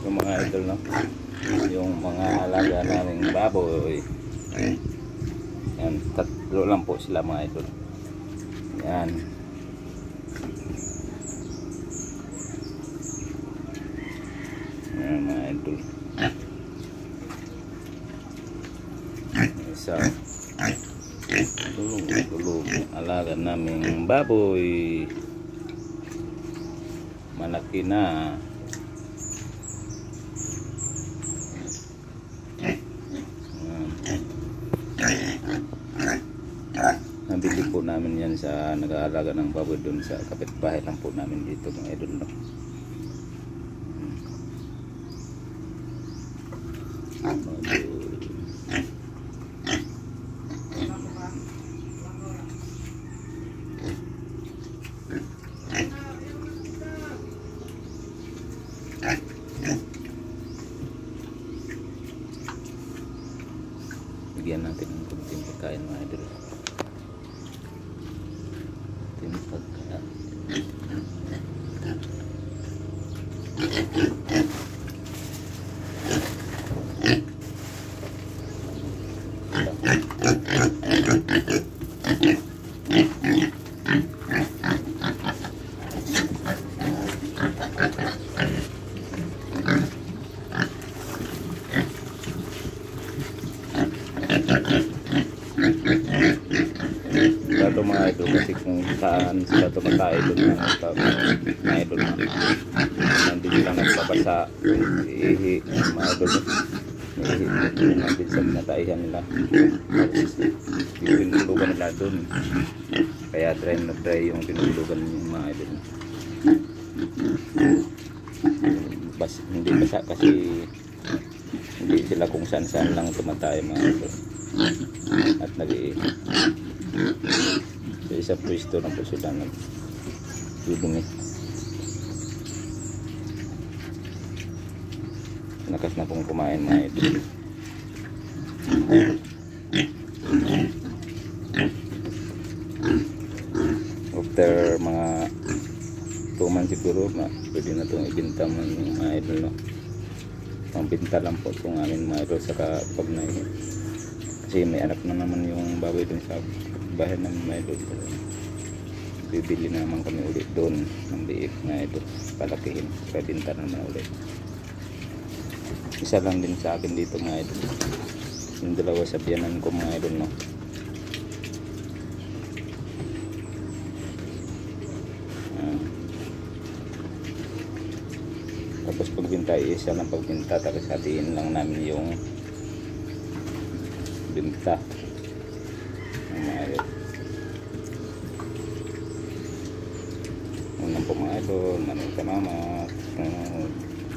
yung mga idol, no? Yung mga alaga naming baboy. Yan, tatlo lang po sila mga idol. Yan. Yan mga idol. Isa tulog alaga naming baboy. Malaki na. Nabili po namin yan sa nag-aalaga ng baboy doon sa kapitbahay lang po namin dito mga idol, no? Bigyan natin ng kunting pagkain mga idol. Kunting pagkain. Ito mga idol, kasi kung saan sila tumatayo doon mga idol, nandito lang nagbabasa ihi mga idol, ihi nandito sa pinataihan nila, yung pinulugan nila doon, kaya dry na dry yung pinulugan yung mga idol. Hindi basa kasi hindi sila kung saan saan lang tumatayo mga idol at nag-ihi. Sa isang pwesto na po sila nagdudumi. Nakas na pong kumain mga idol. After mga 2 months siguro, pwede na itong ibinta mga idol, no? Pangbinta lang po itong amin mga idol, saka pag naihi. Kasi may anak na naman yung baboy dun sa bahay ng mga idol. Bibili naman kami ulit doon ng biik na idol, palakihin, kabinta naman ulit. Isa lang din sa akin dito mga idol, yung dalawa sa biyanan ko mga idol, no? Tapos pagbinta, isa lang pagbinta, tapos hatiin lang namin yung binta ng mga idol. Unang po mga idol, maraming salamat.